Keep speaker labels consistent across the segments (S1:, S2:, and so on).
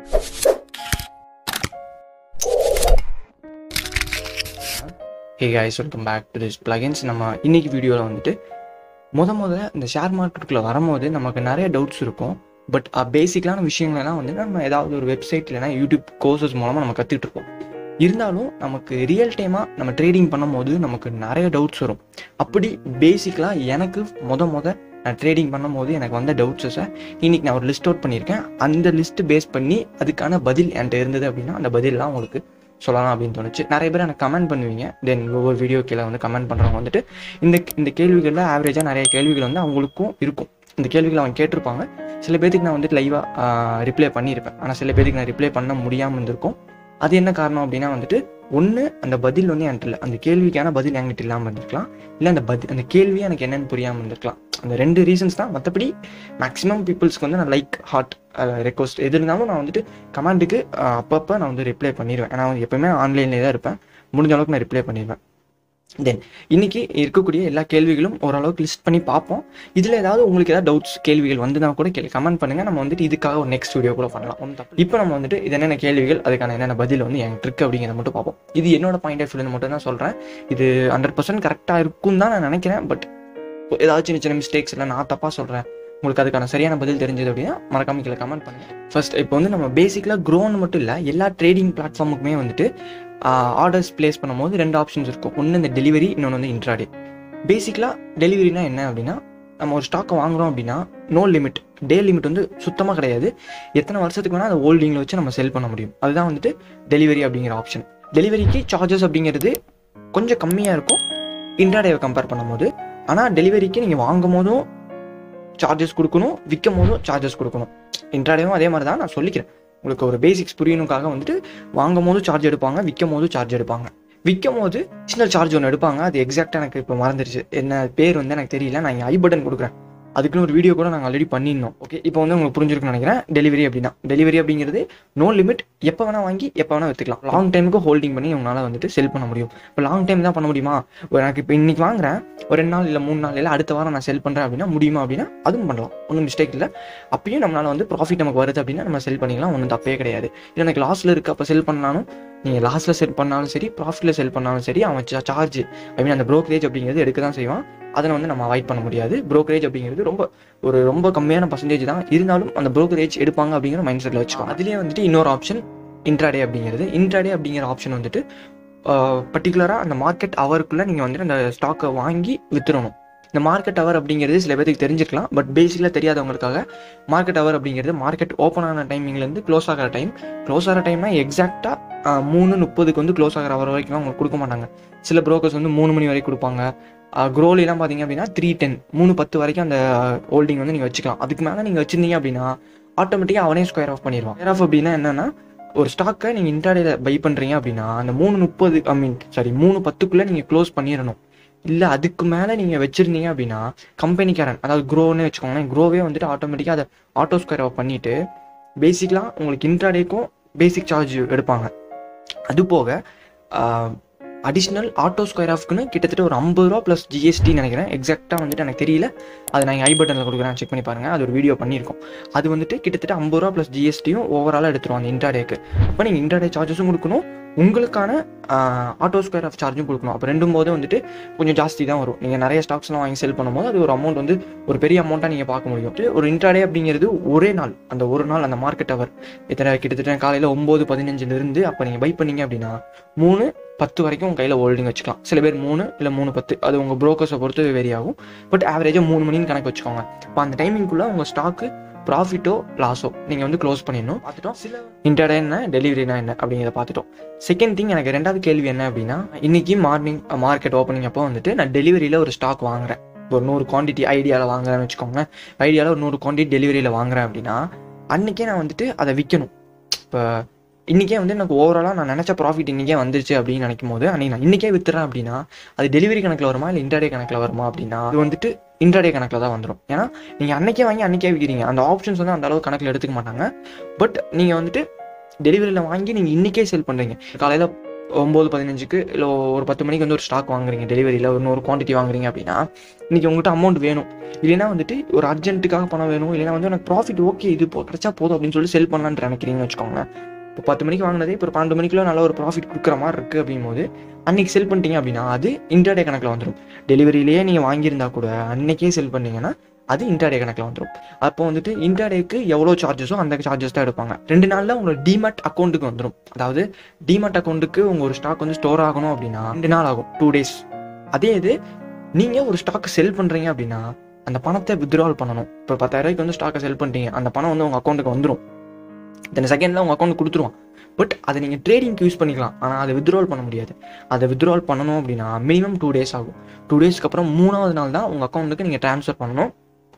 S1: Hey guys, welcome back to this plugins. நம்ம இன்னைக்கு வீடியோல வந்துட்டு முதல்ல இந்த ஷேர் மார்க்கெட்டுக்குள்ள வரும்போது நமக்கு நிறைய டவுட்ஸ் இருக்கும். பட் பேசிக்கான விஷயங்கள்லாம் வந்து நம்ம ஏதாவது ஒரு வெப்சைட் இல்லைனா யூடியூப் கோர்சஸ் மூலமா நம்ம கத்துக்கிட்டு இருப்போம். இருந்தாலும் நமக்கு ரியல் டைமா நம்ம ட்ரேடிங் பண்ணும்போது நமக்கு நிறைய டவுட்ஸ் வரும். அப்படி பேசிக்கலா எனக்கு நான் ட்ரேடிங் பண்ணும்போது எனக்கு வந்த டவுட்ஸை இன்னைக்கு நான் ஒரு லிஸ்ட் அவுட் பண்ணியிருக்கேன். அந்த லிஸ்ட் பேஸ் பண்ணி அதுக்கான பதில் என்கிட்ட இருந்தது அப்படின்னா அந்த பதிலெலாம் உங்களுக்கு சொல்லலாம் அப்படின்னு தோணுச்சு. நிறைய பேர் எனக்கு கமெண்ட் பண்ணுவீங்க. தென் ஒவ்வொரு வீடியோ கீழே வந்து கமெண்ட் பண்ணுறவங்க வந்துட்டு இந்த கேள்விகளில் ஆவரேஜாக நிறைய கேள்விகள் வந்து அவங்களுக்கும் இருக்கும். இந்த கேள்விகள் அவங்க கேட்டிருப்பாங்க. சில பேருக்கு நான் வந்துட்டு லைவாக ரிப்ளை பண்ணியிருப்பேன். ஆனால் சில பேருக்கு நான் ரிப்ளை பண்ண முடியாமல் இருந்திருக்கும். அது என்ன காரணம் அப்படின்னா வந்துட்டு ஒன்று அந்த பதில் வந்து என்கிட்ட இல்லை, அந்த கேள்விக்கான பதில் என்கிட்ட இல்லாமல் இருந்திருக்கலாம். இல்லை அந்த கேள்வி எனக்கு என்னென்னு புரியாமல் இருந்திருக்கலாம். அந்த ரெண்டு ரீசன்ஸ் தான். மற்றபடி மேக்ஸிமம் பீப்புள்ஸ்க்கு வந்து நான் லைக் ஹார்ட் ரெக்வஸ்ட் எது இருந்தாலும் நான் வந்துட்டு கமெண்ட்டுக்கு அப்பப்போ நான் வந்து ரிப்ளை பண்ணிடுவேன். ஏன்னா வந்து எப்போயுமே ஆன்லைன்லேயே தான் இருப்பேன். முடிஞ்ச அளவுக்கு நான் ரிப்ளை பண்ணிடுவேன். தென் இன்னைக்கு இருக்கக்கூடிய எல்லா கேள்விகளும் ஓரளவுக்கு லிஸ்ட் பண்ணி பார்ப்போம். இதில் ஏதாவது உங்களுக்கு ஏதாவது டவுட்ஸ் கேள்விகள் வந்துனா கூட கமெண்ட் பண்ணுங்கள். நம்ம வந்துட்டு இதுக்காக ஒரு நெக்ஸ்ட் வீடியோ கூட பண்ணலாம். இப்போ நம்ம வந்துட்டு இது என்னென்ன கேள்விகள், அதுக்கான என்னென்ன பதில் வந்து எனக்கு இருக்கு அப்படிங்கிறத மட்டும் பார்ப்போம். இது என்னோட பாயிண்ட் ஆஃப் வியூ மட்டும் தான் சொல்கிறேன். இது 100% கரெக்டாக இருக்குன்னு தான் நான் நினைக்கிறேன். பட் ஏதாவது சின்ன சின்ன மிஸ்டேக்ஸ் இல்லை நான் தப்பாக சொல்கிறேன், உங்களுக்கு அதுக்கான சரியான பதில் தெரிஞ்சது அப்படின்னா மறக்காம கீழே கமெண்ட் பண்ணுங்கள். ஃபர்ஸ்ட் இப்போ வந்து நம்ம பேசிக்கலாக க்ரோன்னு மட்டும் இல்லை, எல்லா ட்ரேடிங் பிளாட்ஃபார்முக்குமே வந்துட்டு ஆர்டர்ஸ் பிளேஸ் பண்ணும்போது ரெண்டு ஆப்ஷன்ஸ் இருக்கும். ஒன்று இந்த டெலிவரி, இன்னொன்று வந்து இன்ட்ராடே. பேசிக்கலாக டெலிவரினா என்ன அப்படின்னா, நம்ம ஒரு ஸ்டாக்கை வாங்குறோம் அப்படின்னா நோ லிமிட், டே லிமிட் வந்து சுத்தமாக கிடையாது. எத்தனை வருஷத்துக்கு வேணால் அந்த ஹோல்டிங்கில் வச்சு நம்ம செல் பண்ண முடியும். அதுதான் வந்துட்டு டெலிவரி அப்படிங்கிற ஆப்ஷன். டெலிவரிக்கு சார்ஜஸ் அப்படிங்கிறது கொஞ்சம் கம்மியாக இருக்கும் இன்ட்ராடேவை கம்பேர் பண்ணும்போது. ஆனால் டெலிவரிக்கு நீங்கள் வாங்கும் போதும் சார்ஜஸ் கொடுக்கணும், விற்கும் போதும் சார்ஜஸ் கொடுக்கணும். இன்ட்ராடேவும் அதே மாதிரி தான். நான் சொல்லிக்கிறேன் உங்களுக்கு ஒரு பேசிக்ஸ் புரியணுக்காக வந்துட்டு வாங்கும் போது சார்ஜ் எடுப்பாங்க, விற்கும் போது சார்ஜ் எடுப்பாங்க. விற்கும் போது அடிஷனல் சார்ஜ் ஒன்று எடுப்பாங்க. அது எக்ஸாக்டாக எனக்கு இப்போ மறந்துருச்சு, என்ன பேர் வந்து எனக்கு தெரியல. நான் இங்கே ஐ பட்டன் கொடுக்குறேன். அதுக்குன்னு ஒரு வீடியோ கூட நாங்கள் ஆல்ரெடி பண்ணியிருந்தோம். ஓகே, இப்போ வந்து உங்களுக்கு புரிஞ்சிருக்குன்னு நினைக்கிறேன். டெலிவரி அப்படிங்கிறது நோ லிமிட், எப்போ வேணால் வாங்கி எப்போ வேணால் விற்றுக்கலாம். லாங் டைமுக்கு ஹோல்டிங் பண்ணி உங்களால் வந்துட்டு செல் பண்ண முடியும். இப்போ லாங் டைம் தான் பண்ண முடியுமா? எனக்கு இப்போ இன்னைக்கு வாங்குறேன், ஒரு 2 நாள் இல்லை 3 நாள் இல்லை அடுத்த வாரம் நான் செல் பண்ணுறேன் அப்படின்னா முடியுமா அப்படின்னா அதுவும் பண்ணலாம், ஒன்றும் மிஸ்டேக் இல்லை. அப்பயும் நம்மளால் வந்து ப்ராஃபிட் நமக்கு வருது அப்படின்னா நம்ம செல் பண்ணிக்கலாம், ஒன்றும் தப்பே கிடையாது. இல்லை எனக்கு லாஸில் இருக்குது அப்போ செல் பண்ணாலும், நீங்கள் லாஸில் செல் பண்ணாலும் சரி ப்ராஃபிட்டில் செல் பண்ணாலும் சரி, அவன் சார்ஜ் அந்த ப்ரோக்கரேஜ் அப்படிங்கிறது எடுக்க தான் செய்வான். அதை வந்து நம்ம அவாய்ட் பண்ண முடியாது. ப்ரோக்கரேஜ் அப்படிங்கிறது ரொம்ப கம்மியான பர்சன்டேஜ் தான், இருந்தாலும் அந்த ப்ரோக்கரேஜ் எடுப்பாங்க அப்படிங்கிற மைண்ட் செட்டில் வச்சுக்கோங்க. அதுலேயே வந்துட்டு இன்னொரு ஆப்ஷன் இன்ட்ராடே அப்படிங்கிற ஆப்ஷன் வந்துட்டு பர்டிகுலராக அந்த மார்க்கெட் அவருக்குள்ளே நீங்கள் வந்துட்டு அந்த ஸ்டாக்கை வாங்கி வித்துடணும். இந்த மார்க்கெட் அவர் அப்படிங்கிறது சில பேருக்கு தெரிஞ்சிருக்கலாம். பட் பேசிக்கலாக தெரியாதவங்களுக்காக மார்க்கெட் அவர் அப்படிங்கிறது மார்க்கெட் ஓப்பன் ஆன டைமிங்லேருந்து க்ளோஸ் ஆகிற டைம்னா எக்ஸாக்டாக 3:30 வந்து க்ளோஸ் ஆகிற அவர் வரைக்கும் அவங்களுக்கு கொடுக்க மாட்டாங்க. சில ப்ரோக்கர்ஸ் வந்து 3 மணி வரைக்கும் கொடுப்பாங்க. க்ரோலாம் பார்த்தீங்க அப்படின்னா 3:10 3:10 வரைக்கும் அந்த ஹோல்டிங் வந்து நீங்கள் வச்சுக்கலாம். அதுக்கு மேலே நீங்கள் வச்சுருந்தீங்க அப்படின்னா ஆட்டோமேட்டிக்காக அவனே ஸ்கொயர் ஆஃப் பண்ணிடுவான். ஸ்கொயர் ஆஃப் அப்படின்னா என்னன்னா, ஒரு ஸ்டாக்கை நீங்கள் இன்ட்ராடேல பை பண்ணுறீங்க அப்படின்னா அந்த 3:10 நீங்கள் க்ளோஸ் பண்ணிடணும். இல்லை அதுக்கு மேலே நீங்கள் வச்சுருந்தீங்க அப்படின்னா கம்பெனிக்காரன், அதாவது க்ரோன்னு வச்சுக்கோங்களேன், க்ரோவே வந்துட்டு ஆட்டோமேட்டிக்காக அதை ஆட்டோ ஸ்கொயர் ஆஃப் பண்ணிவிட்டு பேசிக்கலாக உங்களுக்கு இன்ட்ராடேக்கும் பேசிக் சார்ஜ் எடுப்பாங்க. அது போக அடிஷ்னல் ஆட்டோ ஸ்கொயர் ஆஃப்க்குன்னு கிட்டத்தட்ட ஒரு 50 ரூபா ப்ளஸ் ஜிஎஸ்டி நினைக்கிறேன். எக்ஸாக்டாக வந்துட்டு எனக்கு தெரியல, அதை நான் ஐ பட்டனில் கொடுக்குறேன், செக் பண்ணி பாருங்கள். அது ஒரு வீடியோ பண்ணியிருக்கோம். அது வந்துட்டு கிட்டத்தட்ட 50 ரூபா ப்ளஸ் ஜிஎஸ்டியும் ஓவராலாக எடுத்துருவோம் அந்த இன்ட்ராடேக்கு. அப்போ நீங்கள் இன்ட்ராடே சார்ஜஸும் கொடுக்கணும், உங்களுக்கான ஆட்டோ ஸ்கொயர் ஆஃப் சார்ஜும் கொடுக்கணும். அப்போ ரெண்டும் போது வந்துட்டு கொஞ்சம் ஜாஸ்தி தான் வரும். நீங்கள் நிறைய ஸ்டாக்ஸ்லாம் வாங்கி செல் பண்ணும்போது அது ஒரு அமௌண்ட் வந்து ஒரு பெரிய அமௌண்ட்டாக நீங்கள் பார்க்க முடியும். ஒரு இன்ட்ராடே அப்படிங்கிறது ஒரே நாள், அந்த மார்க்கெட் அவர் கிட்டத்தட்ட காலையில் 9:15 அப்போ நீங்கள் பை பண்ணீங்க அப்படின்னா 3:10 வரைக்கும் உங்கள் கையில் ஹோல்டிங் வச்சுக்கலாம். சில பேர் 3 இல்லை 3:10, அது உங்கள் ப்ரோக்கர்ஸை பொறுத்து வேரி ஆகும். பட் ஆவரேஜாக 3 மணின்னு கணக்கு வச்சுக்கோங்க. இப்போ அந்த டைமிங்குள்ளே உங்கள் ஸ்டாக்கு ப்ராஃபிட்டோ லாஸோ நீங்கள் வந்து க்ளோஸ் பண்ணிடணும். பார்த்துட்டோம் சில இன்ட்ராடே என்ன, டெலிவரினா என்ன அப்படிங்கிறத பார்த்துட்டோம். செகண்ட் திங், எனக்கு ரெண்டாவது கேள்வி என்ன அப்படின்னா, இன்னைக்கு மார்னிங் மார்க்கெட் ஓப்பனிங் அப்போ வந்துட்டு நான் டெலிவரியில் ஒரு ஸ்டாக் வாங்குறேன். ஒரு 100 குவான்டிட்டி ஐடியாவில் வாங்குறேன்னு வச்சுக்கோங்க. ஐடியாவில் ஒரு 100 குவான்டிட்டி டெலிவரியில் வாங்குறேன் அப்படின்னா அன்றைக்கே நான் வந்துட்டு அதை விற்கணும். இப்போ இன்றைக்கே வந்து எனக்கு ஓவராலாக நான் நினச்ச ப்ராஃபிட் இன்றைக்கே வந்துருச்சு அப்படின்னு நினைக்கும் போது அன்றைக்கி நான் இன்றைக்கே வித்துறேன் அப்படின்னா அது டெலிவரி கணக்கில் வருமா இல்லை இன்ட்ராடே கணக்கில் வருமா அப்படின்னா அது வந்துட்டு இன்ட்ராடே கணக்கில் தான் வந்துடும். ஏன்னா நீங்கள் அன்றைக்கே வாங்கி அன்றைக்கே விற்கிறீங்க, அந்த ஆப்ஷன்ஸ் வந்து அந்த அளவு கணக்கில் எடுத்துக்க மாட்டாங்க. பட் நீங்கள் வந்துட்டு டெலிவரியில் வாங்கி நீங்கள் இன்றைக்கே செல் பண்ணுறீங்க. காலையில் 9:15க்கு இல்லை ஒரு 10 மணிக்கு வந்து ஒரு ஸ்டாக் வாங்குறீங்க, டெலிவரியில் ஒரு குவான்டிட்டி வாங்குறீங்க அப்படின்னா இன்றைக்கி உங்கள்கிட்ட அமௌண்ட் வேணும், இல்லைனா வந்துட்டு ஒரு அர்ஜென்ட்டுக்காக பணம் வேணும், இல்லைனா வந்து எனக்கு ப்ராஃபிட் ஓகே இது கிடைச்சா போதும் அப்படின்னு சொல்லி செல் பண்ணலான்னு நினைக்கிறீங்கன்னு வச்சுக்கோங்க. இப்போ 10 மணிக்கு வாங்கினதே இப்போ 12 மணிக்குள்ள நல்ல ஒரு ப்ராஃபிட் கொடுக்குற மாதிரி இருக்குது அப்படிங்கும் போது அன்றைக்கி செல் பண்ணிட்டீங்க அப்படின்னா அது இன்ட்ராடே கணக்கில் வந்துடும். டெலிவரியிலேயே நீங்கள் வாங்கியிருந்தா கூட அன்றைக்கே செல் பண்ணிங்கன்னா அது இன்ட்ராடே கணக்கில் வந்துடும். அப்போ வந்துட்டு இன்ட்ராடேக்கு எவ்வளோ சார்ஜஸோ அந்த சார்ஜஸ் தான் எடுப்பாங்க. 2 நாளில் உங்களோட டிமேட் அக்கௌண்ட்டுக்கு வந்துடும். அதாவது டிமேட் அக்கௌண்ட்டுக்கு உங்கள் ஒரு ஸ்டாக் வந்து ஸ்டோர் ஆகணும் அப்படின்னா 2 நாள் ஆகும், 2 days. அதே இது நீங்கள் ஒரு ஸ்டாக் செல் பண்ணுறீங்க அப்படின்னா அந்த பணத்தை வித்ட்ராவல் பண்ணணும். இப்போ 10,000 வந்து ஸ்டாக்கை செல் பண்ணிட்டீங்க, அந்த பணம் வந்து உங்கள் அக்கௌண்ட்டுக்கு வந்துடும். இத்தனை செகண்டில் உங்கள் அக்கௌண்ட் கொடுத்துருவான். பட் அதை நீங்கள் ட்ரேடிங்க்கு யூஸ் பண்ணிக்கலாம், ஆனால் அதை வித்ட்ராவல் பண்ண முடியாது. அதை வித்ட்ராவல் பண்ணணும் அப்படின்னா மினிமம் 2 days ஆகும். 2 daysக்கு அப்புறம் 3வது நாள் தான் உங்கள் அக்கௌண்ட்டுக்கு நீங்கள் ட்ரான்ஸ்ஃபர் பண்ணணும்.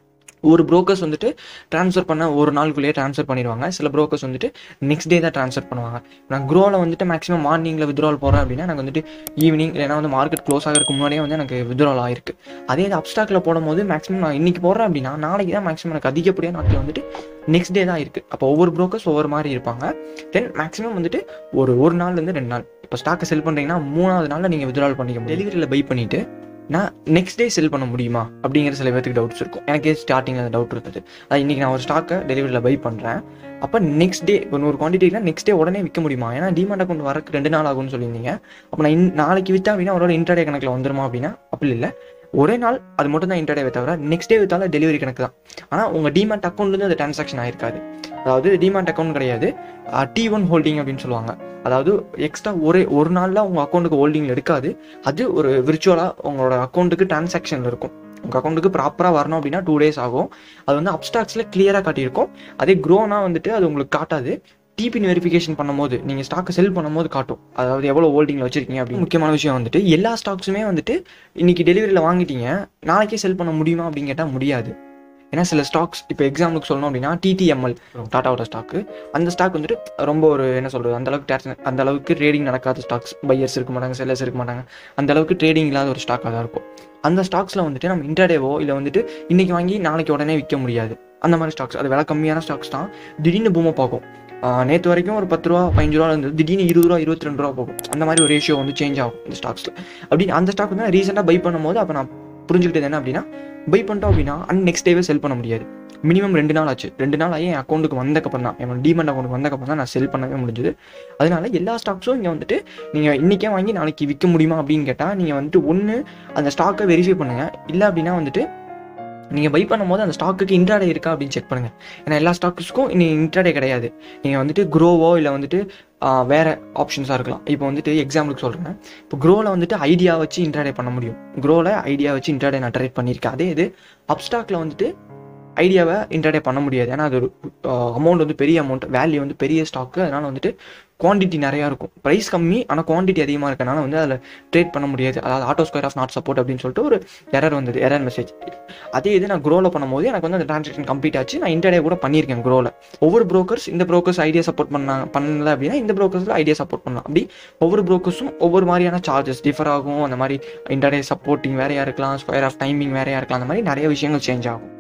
S1: ஒரு ப்ரோக்கர்ஸ் வந்துட்டு ட்ரான்ஸ்ஃபர் பண்ண ஒரு நாளுக்குள்ளேயே ட்ரான்ஸ்ஃபர் பண்ணிடுவாங்க. சில ப்ரோக்கர்ஸ் வந்துட்டு நெக்ஸ்ட் டே தான் ட்ரான்ஸ்ஃபர் பண்ணுவாங்க. நான் க்ரோவில் வந்துட்டு மேக்ஸிமம் மார்னிங்கில் வித்ட்ராவல் போகிறேன் அப்படின்னா எனக்கு வந்துட்டு ஈவினிங் இல்லைனா வந்து மார்க்கெட் க்ளோஸ் ஆகிறதுக்கு முன்னாடியே வந்து எனக்கு வித்ட்ராவல் ஆயிருக்கு. அதே இது அப்ஸ்டாக்கில் போடும்போது மேக்ஸிமம் நான் இன்றைக்கி போடுறேன் அப்படின்னா நாளைக்கு தான் மேக்ஸிமம் எனக்கு அதிகப்படியாக நாட்டில் வந்துட்டு நெக்ஸ்ட் டே தான் இருக்குது. அப்போ ஒவ்வொரு ப்ரோக்கர்ஸ் ஒவ்வொரு மாதிரி இருப்பாங்க. தென் மேக்ஸிமம் வந்துட்டு ஒரு நாள்லேருந்து 2 நாள். இப்போ ஸ்டாக்கை செல் பண்ணுறீங்கன்னா 3வது நாளில் நீங்கள் வித்ட்ராவல் பண்ணிக்க முடியும். டெலிவரியில் பை பண்ணிவிட்டு நான் நெக்ஸ்ட் டே செல் பண்ண முடியுமா அப்படிங்கிற சில பேருக்கு டவுட்ஸ் இருக்கும். எனக்கே ஸ்டார்டிங்கில் அந்த டவுட் இருந்தது. அது இன்றைக்கி நான் ஒரு ஸ்டாக்கை டெலிவரியில் பை பண்ணுறேன், அப்போ நெக்ஸ்ட் டே இப்போ 100 குவான்டிட்டினா நெக்ஸ்ட் டே உடனே விற்க முடியுமா? ஏன்னா டிமாண்ட் அக்கௌண்ட் வரக்கு 2 நாள் ஆகும்னு சொல்லியிருந்தீங்க. அப்போ நான் நாளைக்கு விற்றா அப்படின்னா அவரோட இன்ட்ராடே கணக்கில் வந்துருமா அப்படின்னா அப்படி இல்லை. ஒரே நாள் அது மட்டும் தான் இன்ட்ராடே தவிர நெக்ஸ்ட் டே விற்றாலும் டெலிவரி கணக்கு தான். ஆனால் உங்கள் டிமாண்ட் அக்கௌண்ட்லேருந்து அந்த டிரான்சாக்ஷன் ஆயிருக்காது. அதாவது டிமாண்ட் அக்கௌண்ட் கிடையாது, T1 ஹோல்டிங் அப்படின்னு சொல்லுவாங்க. அதாவது எக்ஸ்ட்ரா ஒரு நாளில் உங்கள் அக்கௌண்ட்டுக்கு ஹோல்டிங்கில் எடுக்காது. அது ஒரு விர்ச்சுவலாக உங்களோட அக்கௌண்ட்டுக்கு டிரான்சாக்ஷனில் இருக்கும். உங்கள் அக்கௌண்ட்டுக்கு ப்ராப்பராக வரணும் அப்படின்னா 2 days ஆகும். அது வந்து அப்ஸ்டாக்ஸில் கிளியராக காட்டியிருக்கும். அதே க்ரோனா வந்துட்டு அது உங்களுக்கு காட்டாது. டிபின் வெரிஃபிகேஷன் பண்ணும்போது நீங்கள் ஸ்டாக்கை செல் பண்ணும்போது காட்டும், அதாவது எவ்வளோ ஹோல்டிங்கில் வச்சிருக்கீங்க அப்படின்னு. முக்கியமான விஷயம் வந்துட்டு எல்லா ஸ்டாக்ஸுமே வந்துட்டு இன்றைக்கி டெலிவரியில் வாங்கிட்டீங்க நாளைக்கே செல் பண்ண முடியுமா அப்படின்னு கேட்டால் முடியாது. ஏன்னா சில ஸ்டாக்ஸ் இப்போ எக்ஸாம்பிளுக்கு சொல்லணும் அப்படின்னா TTML டாட்டாவோட ஸ்டாக்கு, அந்த ஸ்டாக் வந்துட்டு ரொம்ப ஒரு என்ன சொல்கிறது அந்த அளவுக்கு ட்ரேடிங் நடக்காத ஸ்டாக்ஸ். பையர்ஸ் இருக்க மாட்டாங்க, செல்லர்ஸ் இருக்க மாட்டாங்க, அந்த அளவுக்கு ட்ரேடிங் இல்லாத ஒரு ஸ்டாக்காக தான் இருக்கும். அந்த ஸ்டாக்ஸில் வந்துட்டு நம்ம இன்ட்ராடேவோ இல்லை வந்துட்டு இன்றைக்கி வாங்கி நாளைக்கு உடனே விற்க முடியாது. அந்த மாதிரி ஸ்டாக்ஸ் அது விலை கம்மியான ஸ்டாக்ஸ் தான் திடீர்னு பூமை பார்க்கும். நேற்று வரைக்கும் ஒரு 10 ரூபா 15 ரூபா இருந்தது, திடீர்னு 20 ரூபா 22 ரூபா போகும். அந்த மாதிரி ஒரு ரேஷியோ வந்து சேஞ்ச் ஆகும் இந்த ஸ்டாக்ஸில். அப்படின்னு அந்த ஸ்டாக் வந்து ரீசெண்டாக பை பண்ணும்போது அப்போ நான் புரிஞ்சுக்கிட்டது என்ன அப்படின்னா, பை பண்ணிட்டோம் அப்படின்னா நெக்ஸ்ட் டேவே செல் பண்ண முடியாது. மினிமம் 2 நாள் ஆச்சு. 2 நாள் ஆகி என் அக்கௌண்ட்டுக்கு வந்தக்கப்புறம் தான், என்னோட டிமெண்ட் அக்கௌண்ட்டுக்கு வந்தக்கப்புறம் தான் நான் செல் பண்ணவே முடிஞ்சுது. அதனால எல்லா ஸ்டாக்ஸும் இங்கே வந்துட்டு நீங்கள் இன்றைக்கே வாங்கி நாளைக்கு விற்க முடியுமா அப்படின்னு கேட்டால் நீங்கள் வந்துட்டு ஒன்று அந்த ஸ்டாக்கை வெரிஃபை பண்ணுங்கள், இல்லை அப்படின்னா வந்துட்டு நீங்கள் பை பண்ணும்போது அந்த ஸ்டாக்குக்கு இன்ட்ராடே இருக்கா அப்படின்னு செக் பண்ணுங்கள். ஏன்னா எல்லா ஸ்டாக்ஸுக்கும் இன்னும் இன்ட்ராடே கிடையாது. நீங்கள் வந்துட்டு க்ரோவோ இல்லை வந்துட்டு வேறு ஆப்ஷன்ஸாக இருக்கலாம். இப்போ வந்துட்டு எக்ஸாம்பிளுக்கு சொல்கிறேன், இப்போ க்ரோவில் வந்துட்டு ஐடியா வச்சு இன்ட்ராடே பண்ண முடியும். க்ரோவில் ஐடியா வச்சு இன்ட்ராடே நான் ட்ரேட் பண்ணியிருக்கேன். அதே இது அப்ஸ்டாக்கில் வந்துட்டு ஐடியாவை இன்ட்ராடே பண்ண முடியாது. ஏன்னா அது ஒரு அமௌண்ட் வந்து பெரிய அமௌண்ட், வேல்யூ வந்து பெரிய ஸ்டாக்கு. அதனால் வந்துட்டு குவான்டிட்டி நிறையா இருக்கும், ப்ரைஸ் கம்மி ஆனால் குவான்டிட்டி அதிகமாக இருக்கனால வந்து அதில் ட்ரேட் பண்ண முடியாது. அதாவது auto square off not support அப்படின்னு சொல்லிட்டு ஒரு எரர் வந்தது, எரர் மெசேஜ். அதே இது நான் க்ரோவில் பண்ணும்போது எனக்கு வந்து அந்த ட்ரான்சாக்ஷன் கம்ப்ளீட் ஆச்சு. நான் இன்ட்ராடே கூட பண்ணியிருக்கேன் க்ரோவில். ஒவ்வொரு ப்ரோக்கர்ஸ் இந்த ப்ரோக்கர்ஸ் ஐடியா சப்போர்ட் பண்ணல அப்படின்னா இந்த ப்ரோக்கர்ஸில் ஐடியா சப்போர்ட் பண்ணலாம். அப்படி ஒவ்வொரு ப்ரோக்கர்ஸும் ஒவ்வொரு மாதிரியான சார்ஜஸ் டிஃபர் ஆகும். அந்த மாதிரி இன்ட்ராடே சப்போர்ட்டிங் வேறையாக இருக்கலாம், ஸ்கொயர் ஆஃப் டைமிங் வேறையாக இருக்கலாம், அந்த மாதிரி நிறைய விஷயங்கள் சேஞ்ச் ஆகும்.